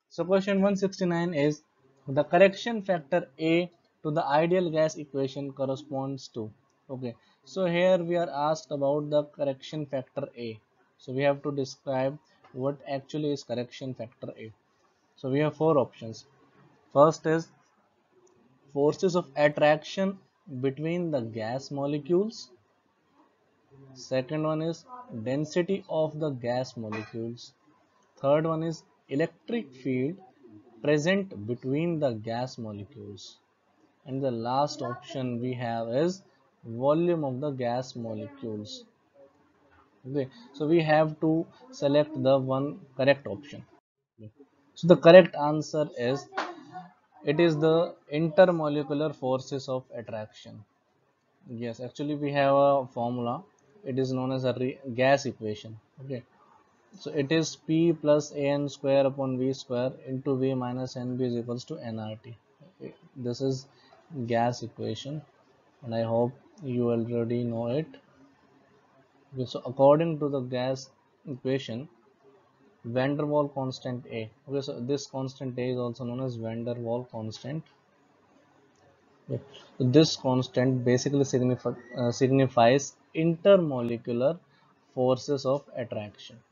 So question 169 is the correction factor A to the ideal gas equation corresponds to. Okay, so here we are asked about the correction factor A. So we have to describe what actually is correction factor A. So we have four options. First is forces of attraction between the gas molecules. Second one is density of the gas molecules. Third one is electric field present between the gas molecules. And the last option we have is volume of the gas molecules. Okay, so we have to select the one correct option. So the correct answer is it is the intermolecular forces of attraction. Yes, actually we have a formula. It is known as a gas equation. Okay, so it is P plus an square upon V square into V minus Nb is equals to nRT. This is gas equation, and I hope you already know it. Okay, so according to the gas equation, van der Waal constant A. Okay, so this constant A is also known as van der Waal constant. Okay. So this constant basically signifies intermolecular forces of attraction.